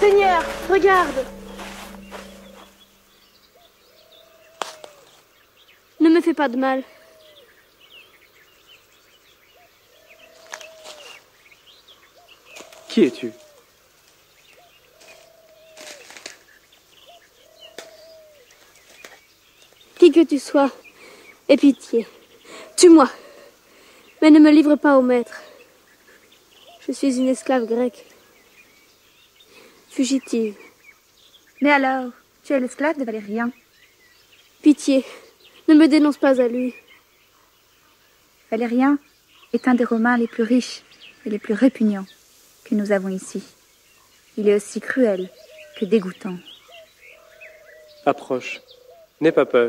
Seigneur, regarde! Ne me fais pas de mal. Qui es-tu? Qui que tu sois, aie pitié. Tue-moi, mais ne me livre pas au maître. Je suis une esclave grecque, fugitive. Mais alors, tu es l'esclave de Valérien. Pitié, ne me dénonce pas à lui. Valérien est un des Romains les plus riches et les plus répugnants que nous avons ici. Il est aussi cruel que dégoûtant. Approche, n'aie pas peur.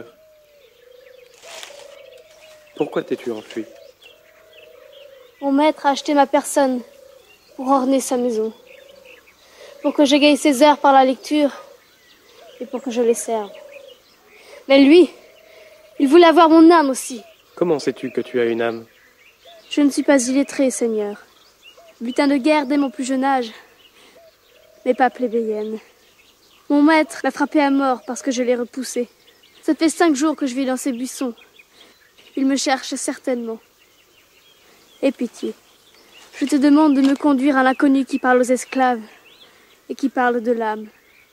Pourquoi t'es-tu enfui? Mon maître a acheté ma personne pour orner sa maison, pour que j'égaye ses heures par la lecture et pour que je les serve. Mais lui, il voulait avoir mon âme aussi. Comment sais-tu que tu as une âme? Je ne suis pas illettrée, Seigneur. Butin de guerre dès mon plus jeune âge, mais pas plébéienne. Mon maître m'a frappé à mort parce que je l'ai repoussé. Ça fait 5 jours que je vis dans ces buissons. Il me cherche certainement. Aie pitié. Je te demande de me conduire à l'inconnu qui parle aux esclaves et qui parle de l'âme.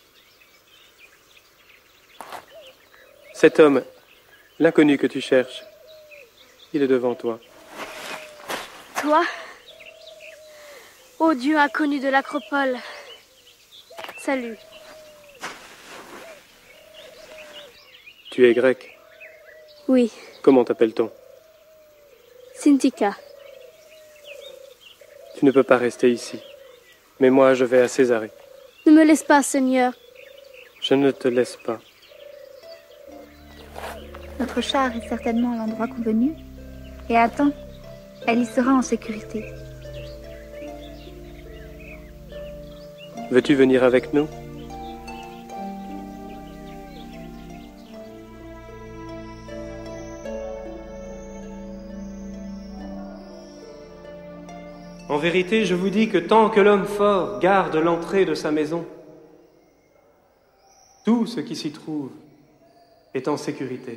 Cet homme, l'inconnu que tu cherches, il est devant toi. Toi, ô Dieu inconnu de l'acropole, salut. Tu es grec. Oui, Comment t'appelle-t-on? Syntycha. Tu ne peux pas rester ici. Mais moi, je vais à Césarée. Ne me laisse pas, Seigneur. Je ne te laisse pas. Notre char est certainement à l'endroit convenu. Et attends, elle y sera en sécurité. Veux-tu venir avec nous? En vérité, je vous dis que tant que l'homme fort garde l'entrée de sa maison, tout ce qui s'y trouve est en sécurité.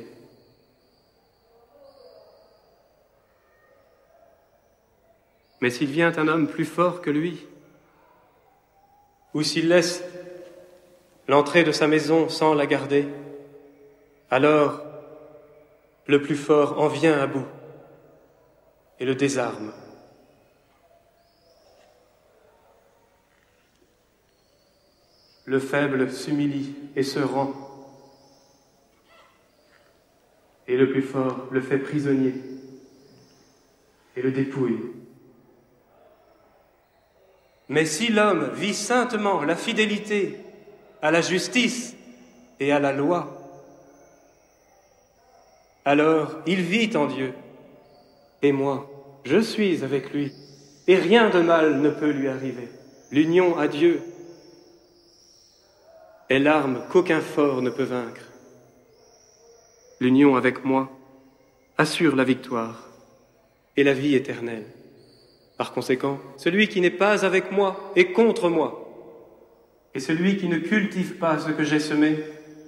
Mais s'il vient un homme plus fort que lui, ou s'il laisse l'entrée de sa maison sans la garder, alors le plus fort en vient à bout et le désarme. Le faible s'humilie et se rend, et le plus fort le fait prisonnier et le dépouille. Mais si l'homme vit saintement la fidélité à la justice et à la loi, alors il vit en Dieu, et moi, je suis avec lui, et rien de mal ne peut lui arriver. L'union à Dieu est l'arme qu'aucun fort ne peut vaincre. L'union avec moi assure la victoire et la vie éternelle. Par conséquent, celui qui n'est pas avec moi est contre moi. Et celui qui ne cultive pas ce que j'ai semé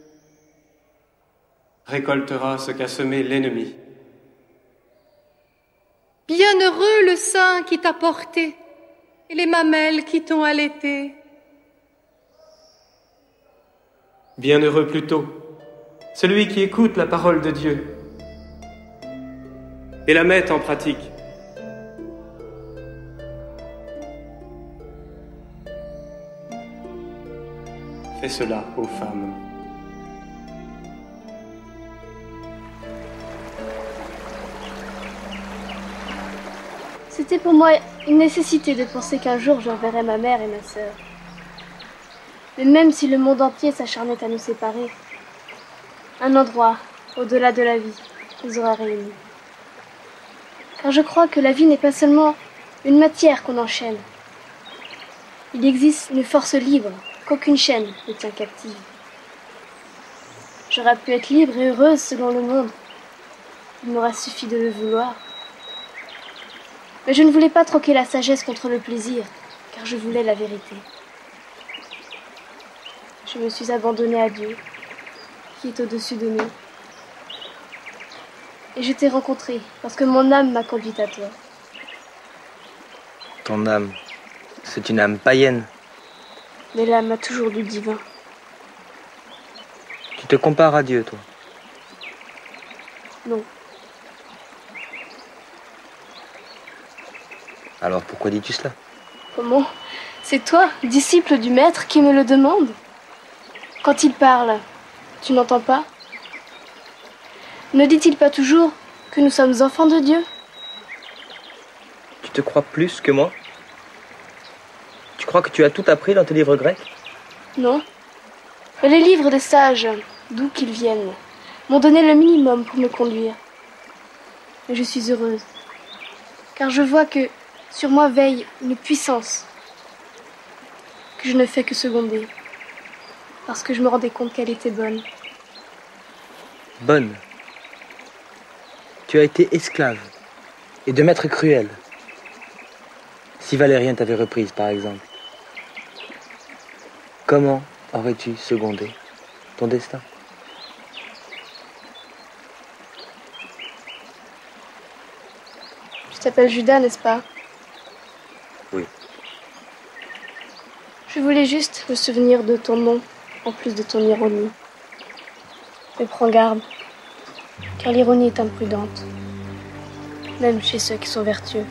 récoltera ce qu'a semé l'ennemi. Bienheureux le sein qui t'a porté et les mamelles qui t'ont allaité. Bienheureux plutôt celui qui écoute la parole de Dieu et la met en pratique. Fais cela aux femmes. C'était pour moi une nécessité de penser qu'un jour je reverrais ma mère et ma sœur. Mais même si le monde entier s'acharnait à nous séparer, un endroit, au-delà de la vie, nous aura réunis. Car je crois que la vie n'est pas seulement une matière qu'on enchaîne. Il existe une force libre qu'aucune chaîne ne tient captive. J'aurais pu être libre et heureuse selon le monde. Il m'aurait suffi de le vouloir. Mais je ne voulais pas troquer la sagesse contre le plaisir, car je voulais la vérité. je me suis abandonnée à Dieu, qui est au-dessus de nous. Et je t'ai rencontré, parce que mon âme m'a conduite à toi. Ton âme, c'est une âme païenne. Mais l'âme a toujours du divin. Tu te compares à Dieu, toi? Non. Alors pourquoi dis-tu cela? Comment? C'est toi, disciple du Maître, qui me le demande? Quand il parle, tu n'entends pas? Ne dit-il pas toujours que nous sommes enfants de Dieu? Tu te crois plus que moi? Tu crois que tu as tout appris dans tes livres grecs? Non. Mais les livres des sages, d'où qu'ils viennent, m'ont donné le minimum pour me conduire. Mais je suis heureuse, car je vois que sur moi veille une puissance que je ne fais que seconder, parce que je me rendais compte qu'elle était bonne. Bonne. Tu as été esclave et de maître cruel. Si Valérien t'avait reprise, par exemple, comment aurais-tu secondé ton destin? Tu t'appelles Judas, n'est-ce pas? Oui. Je voulais juste me souvenir de ton nom, en plus de ton ironie. Mais prends garde, car l'ironie est imprudente, même chez ceux qui sont vertueux.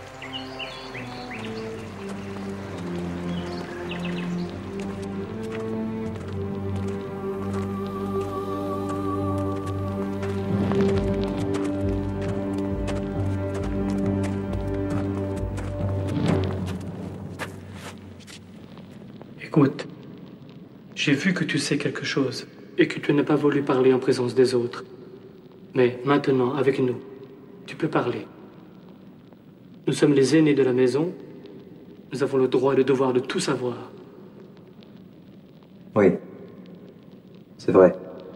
Écoute, j'ai vu que tu sais quelque chose et que tu n'as pas voulu parler en présence des autres. Mais maintenant, avec nous, tu peux parler. Nous sommes les aînés de la maison. Nous avons le droit et le devoir de tout savoir. Oui, c'est vrai.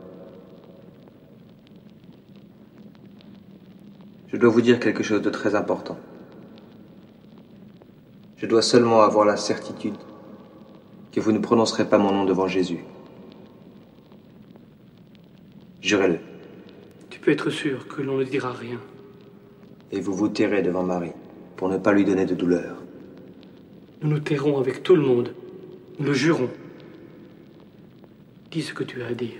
Je dois vous dire quelque chose de très important. Je dois seulement avoir la certitude que vous ne prononcerez pas mon nom devant Jésus. Jurez-le. Tu peux être sûr que l'on ne dira rien. Et vous vous tairez devant Marie, pour ne pas lui donner de douleur. Nous nous tairons avec tout le monde. Nous le jurons. Dis ce que tu as à dire.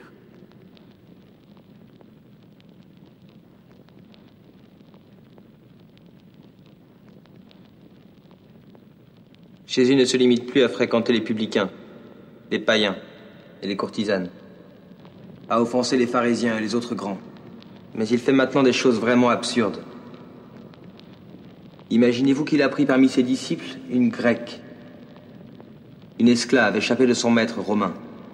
Jésus ne se limite plus à fréquenter les publicains, les païens et les courtisanes, à offenser les pharisiens et les autres grands. Mais il fait maintenant des choses vraiment absurdes. Imaginez-vous qu'il a pris parmi ses disciples une grecque, une esclave échappée de son maître romain.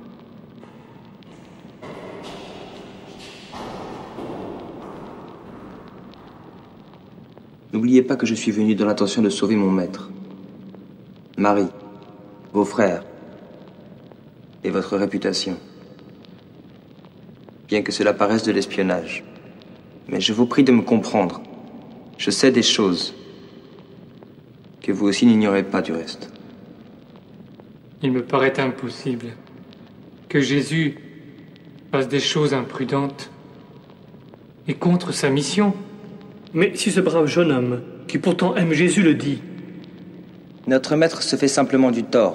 N'oubliez pas que je suis venu dans l'intention de sauver mon maître. Marie, vos frères et votre réputation. Bien que cela paraisse de l'espionnage. Mais je vous prie de me comprendre. Je sais des choses que vous aussi n'ignorez pas du reste. Il me paraît impossible que Jésus fasse des choses imprudentes et contre sa mission. Mais si ce brave jeune homme, qui pourtant aime Jésus, le dit... Notre maître se fait simplement du tort.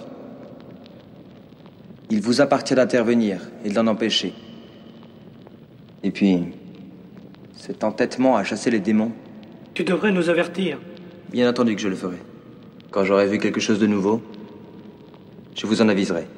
Il vous appartient d'intervenir et de l'en empêcher. Et puis, cet entêtement à chasser les démons... Tu devrais nous avertir. Bien entendu que je le ferai. Quand j'aurai vu quelque chose de nouveau, je vous en aviserai.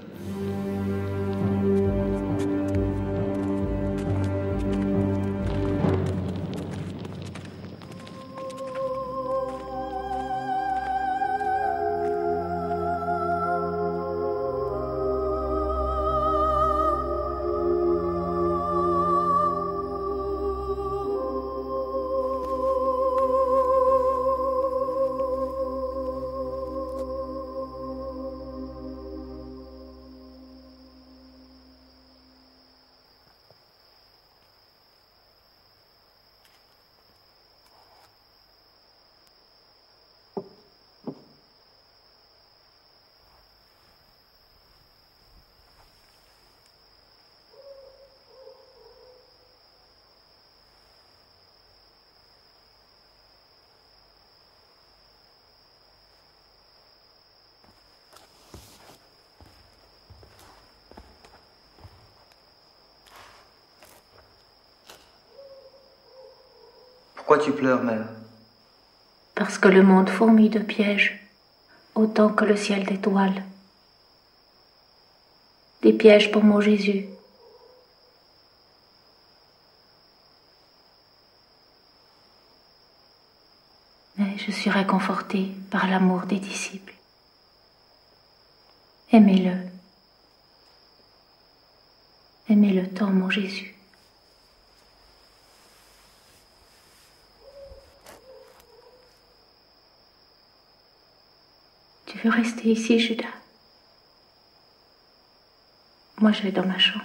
Pourquoi tu pleures, mère? Parce que le monde fourmille de pièges, autant que le ciel d'étoiles. Des pièges pour mon Jésus. Mais je suis réconfortée par l'amour des disciples. Aimez-le. Aimez-le tant, mon Jésus. Tu veux rester ici, Judas? Moi, je vais dans ma chambre.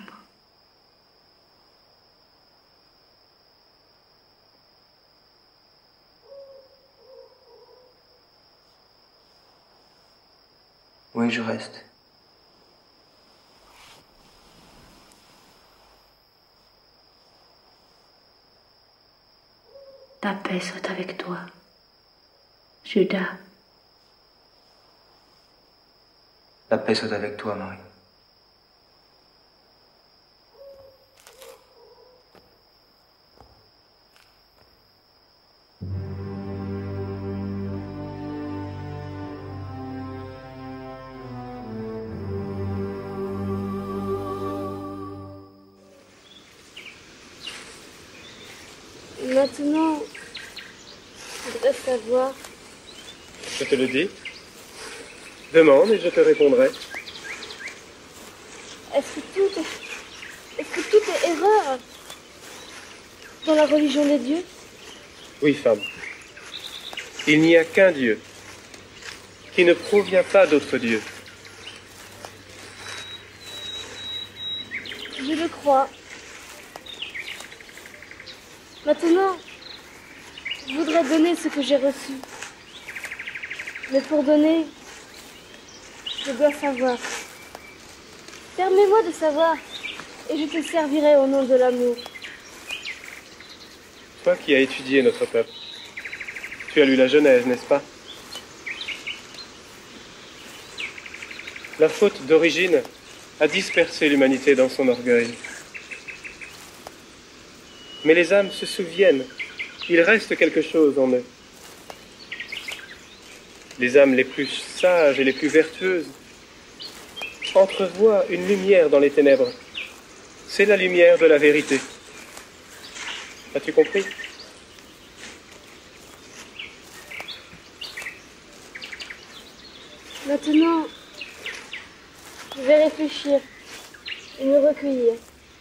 Oui, je reste. Ta paix soit avec toi, Judas. La paix soit avec toi, Marie. Maintenant, je voudrais savoir. Je te le dis. Demande et je te répondrai. Est-ce que tout est erreur dans la religion des dieux? Oui, femme. Il n'y a qu'un Dieu qui ne provient pas d'autre Dieu. Je le crois. Maintenant, je voudrais donner ce que j'ai reçu. Mais pour donner, je dois savoir. Permets-moi de savoir, et je te servirai au nom de l'amour. Toi qui as étudié notre peuple, tu as lu la Genèse, n'est-ce pas? La faute d'origine a dispersé l'humanité dans son orgueil. Mais les âmes se souviennent, il reste quelque chose en eux. Les âmes les plus sages et les plus vertueuses entrevoient une lumière dans les ténèbres. C'est la lumière de la vérité. As-tu compris? Maintenant, je vais réfléchir et me recueillir.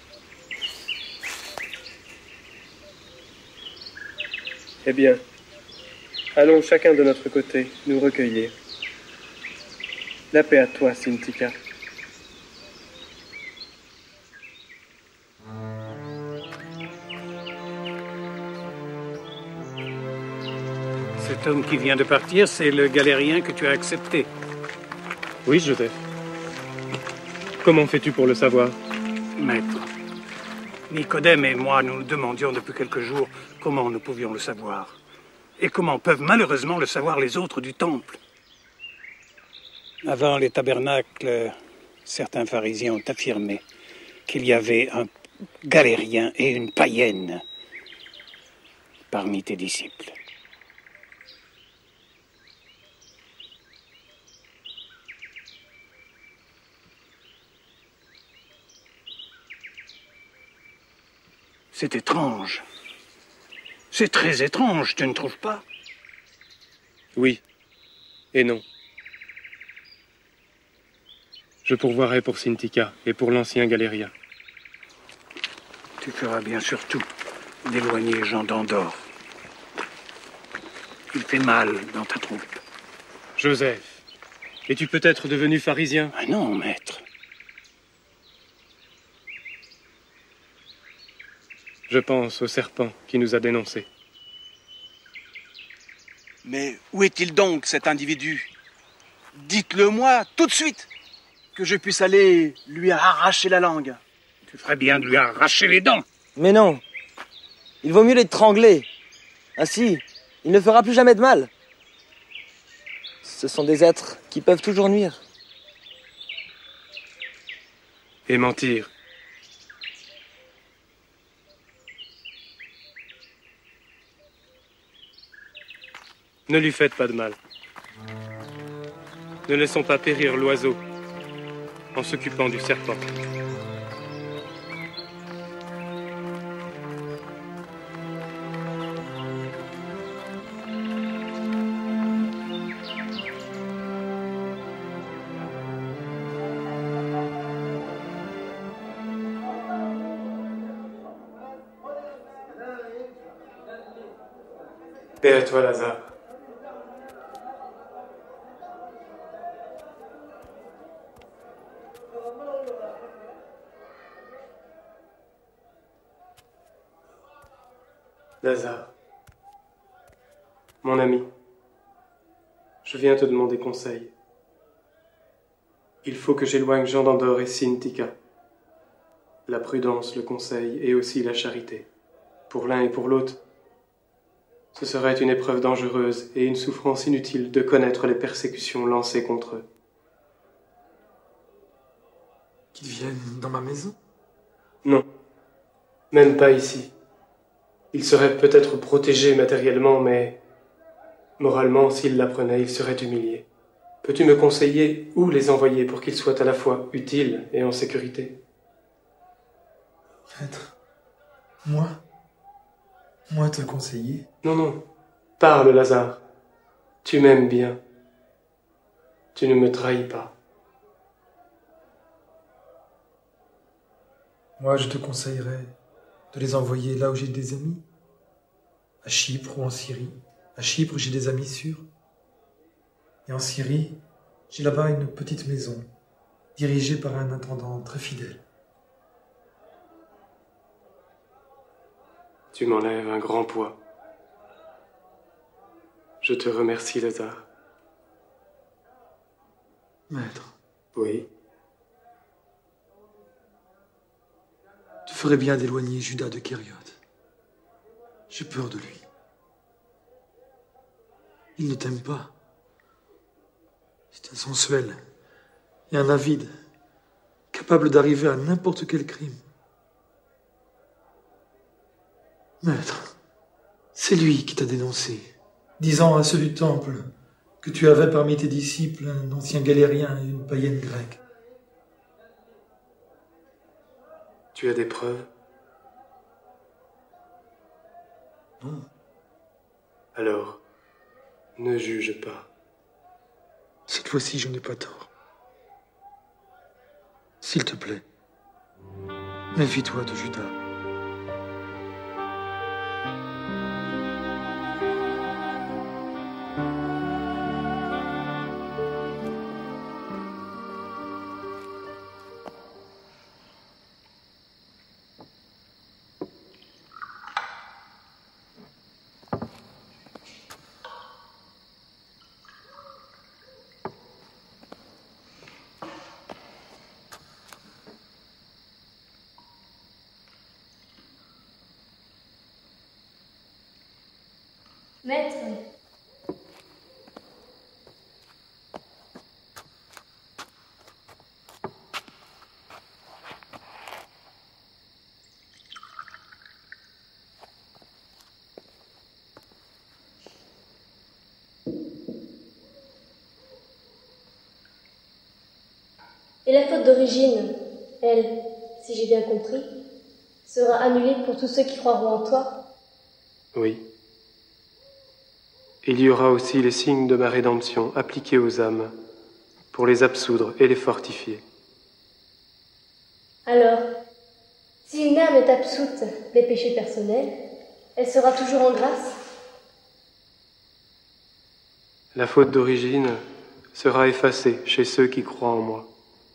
Eh bien, allons chacun de notre côté nous recueillir. La paix à toi, Sintika. Cet homme qui vient de partir, c'est le galérien que tu as accepté. Oui, Joseph. Comment fais-tu pour le savoir? Maître, Nicodème et moi, nous nous demandions depuis quelques jours comment nous pouvions le savoir. Et comment peuvent malheureusement le savoir les autres du temple. Avant les tabernacles, certains pharisiens ont affirmé qu'il y avait un galérien et une païenne parmi tes disciples. C'est étrange. C'est très étrange, tu ne trouves pas? Oui et non. Je pourvoirai pour Sintika et pour l'ancien galérien. Tu feras bien surtout d'éloigner Jean d'Andorre. Il fait mal dans ta troupe. Joseph, es-tu peut-être devenu pharisien? Ah non, maître. Je pense au serpent qui nous a dénoncés. Mais où est-il donc, cet individu? Dites-le-moi tout de suite, que je puisse aller lui arracher la langue. Tu ferais bien de lui arracher les dents. Mais non. Il vaut mieux l'étrangler. Ainsi, il ne fera plus jamais de mal. Ce sont des êtres qui peuvent toujours nuire. Et mentir. Ne lui faites pas de mal. Ne laissons pas périr l'oiseau en s'occupant du serpent. Paix à toi, Lazare. Lazare, mon ami, je viens te demander conseil. Il faut que j'éloigne Jean d'Andorre et Sintika. La prudence, le conseil et aussi la charité. Pour l'un et pour l'autre, ce serait une épreuve dangereuse et une souffrance inutile de connaître les persécutions lancées contre eux. Qu'ils viennent dans ma maison? Non, même pas ici. Ils seraient peut-être protégés matériellement, mais moralement, s'ils l'apprenaient, ils seraient humiliés. Peux-tu me conseiller où les envoyer pour qu'ils soient à la fois utiles et en sécurité? Maître, moi te conseiller? Non, non, parle, Lazare. Tu m'aimes bien. Tu ne me trahis pas. Moi, je te conseillerais de les envoyer là où j'ai des amis. À Chypre ou en Syrie. À Chypre, j'ai des amis sûrs. Et en Syrie, j'ai là-bas une petite maison, dirigée par un intendant très fidèle. Tu m'enlèves un grand poids. Je te remercie, Lazare. Maître. Oui. Tu ferais bien d'éloigner Judas de Kériot. J'ai peur de lui. Il ne t'aime pas. C'est un sensuel et un avide, capable d'arriver à n'importe quel crime. Maître, c'est lui qui t'a dénoncé, disant à ceux du temple que tu avais parmi tes disciples un ancien galérien et une païenne grecque. Tu as des preuves? Non. Alors, ne juge pas. Cette fois-ci, je n'ai pas tort. S'il te plaît, méfie-toi de Judas. Maître. Et la faute d'origine, elle, si j'ai bien compris, sera annulée pour tous ceux qui croiront en toi? Oui. Il y aura aussi les signes de ma rédemption appliqués aux âmes, pour les absoudre et les fortifier. Alors, si une âme est absoute des péchés personnels, elle sera toujours en grâce? La faute d'origine sera effacée chez ceux qui croient en moi.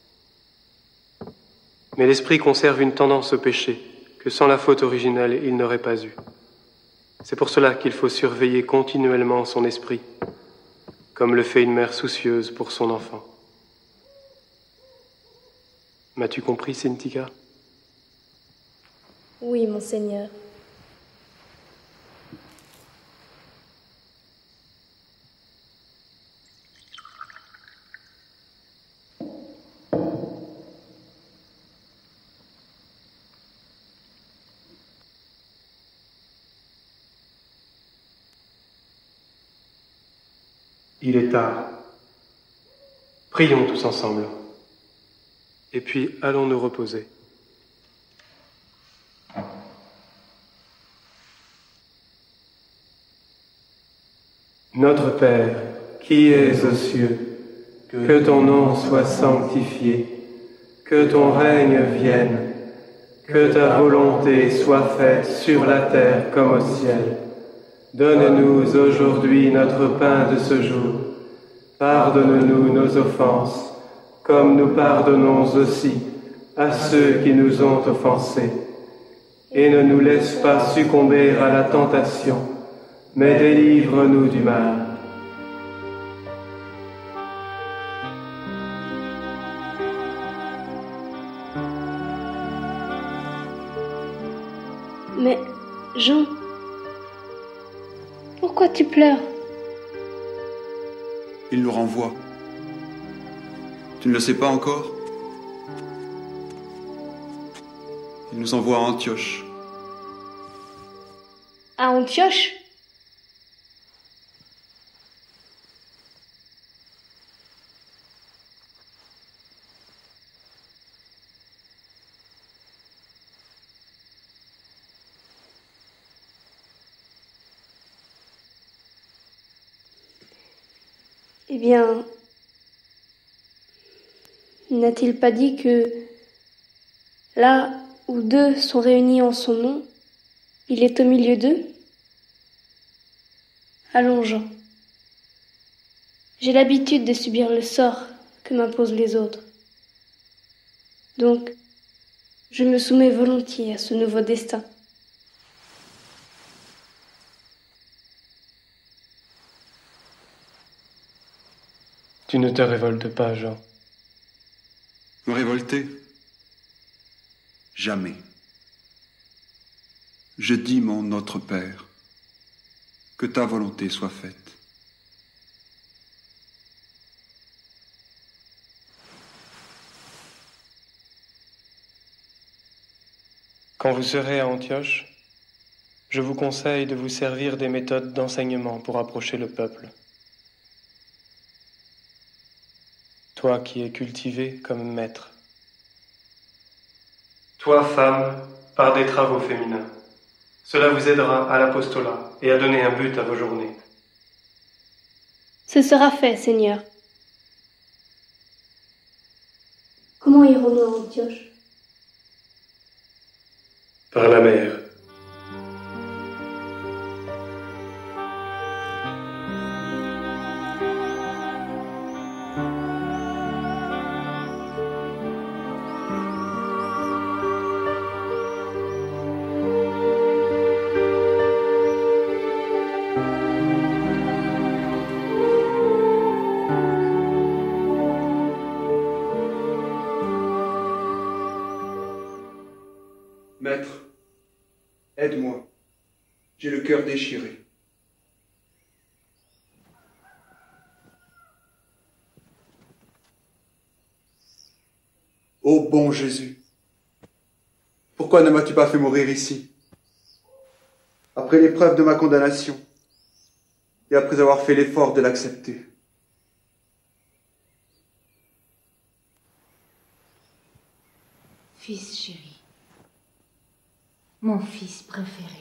Mais l'esprit conserve une tendance au péché que sans la faute originelle il n'aurait pas eue. C'est pour cela qu'il faut surveiller continuellement son esprit, comme le fait une mère soucieuse pour son enfant. M'as-tu compris, Sintika? Oui, monseigneur. Il est tard. Prions tous ensemble. Et puis allons nous reposer. Notre Père, qui es aux cieux, que ton nom soit sanctifié, que ton règne vienne, que ta volonté soit faite sur la terre comme au ciel. Donne-nous aujourd'hui notre pain de ce jour. Pardonne-nous nos offenses, comme nous pardonnons aussi à ceux qui nous ont offensés. Et ne nous laisse pas succomber à la tentation, mais délivre-nous du mal. Mais, Jean, pourquoi tu pleures? Il nous renvoie. Tu ne le sais pas encore? Il nous envoie à Antioche. À Antioche? Eh bien, n'a-t-il pas dit que là où deux sont réunis en son nom, il est au milieu d'eux? Allons, Jean. J'ai l'habitude de subir le sort que m'imposent les autres. Donc, je me soumets volontiers à ce nouveau destin. Tu ne te révoltes pas, Jean. Me révolter? Jamais. Je dis mon Notre Père, que ta volonté soit faite. Quand vous serez à Antioche, je vous conseille de vous servir des méthodes d'enseignement pour approcher le peuple. Toi qui es cultivé comme maître. Toi, femme, par des travaux féminins. Cela vous aidera à l'apostolat et à donner un but à vos journées. Ce sera fait, Seigneur. Comment irons-nous à Antioche? Par la mer. Maître, aide-moi. J'ai le cœur déchiré. Ô bon Jésus, pourquoi ne m'as-tu pas fait mourir ici, après l'épreuve de ma condamnation, et après avoir fait l'effort de l'accepter? Fils chéri, mon fils préféré.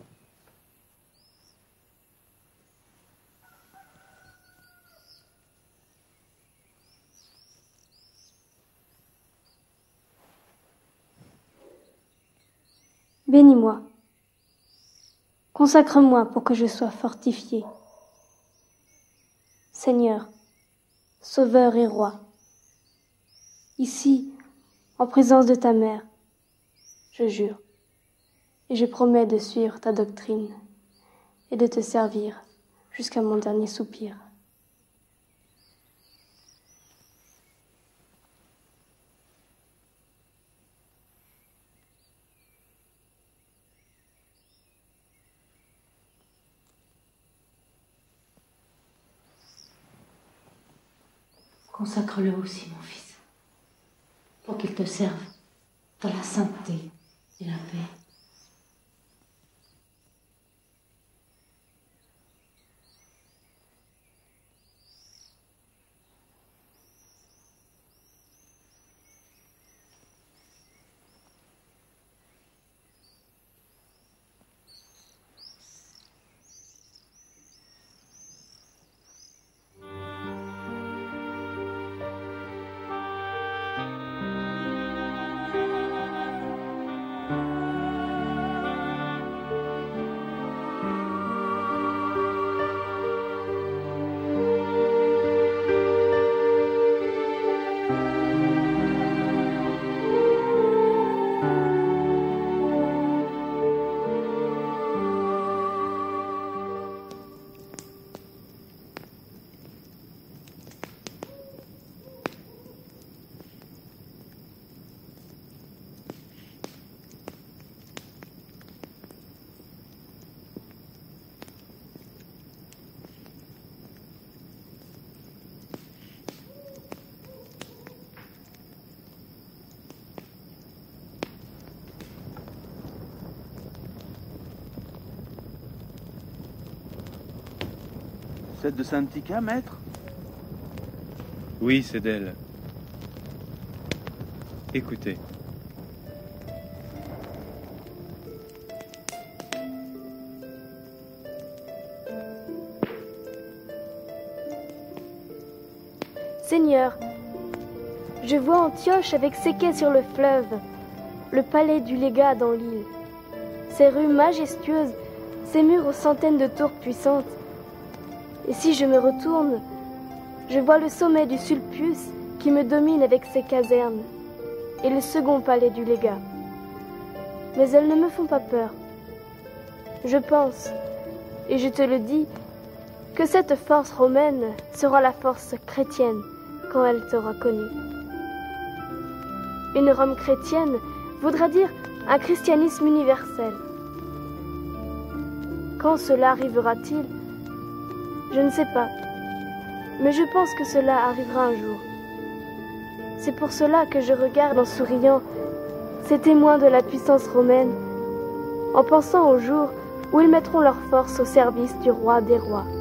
Bénis-moi. Consacre-moi pour que je sois fortifié. Seigneur, Sauveur et Roi, ici, en présence de ta mère, je jure et je promets de suivre ta doctrine et de te servir jusqu'à mon dernier soupir. Consacre-le aussi, mon fils, pour qu'il te serve dans la sainteté et la paix. Celle de Saint-Tica, maître? Oui, c'est d'elle. Écoutez. Seigneur, je vois Antioche avec ses quais sur le fleuve, le palais du légat dans l'île, ses rues majestueuses, ses murs aux centaines de tours puissantes. Et si je me retourne, je vois le sommet du Sulpice qui me domine avec ses casernes, et le second palais du légat. Mais elles ne me font pas peur. Je pense, et je te le dis, que cette force romaine sera la force chrétienne quand elle sera connue. Une Rome chrétienne voudra dire un christianisme universel. Quand cela arrivera-t-il? Je ne sais pas, mais je pense que cela arrivera un jour. C'est pour cela que je regarde en souriant ces témoins de la puissance romaine, en pensant au jour où ils mettront leur force au service du roi des rois.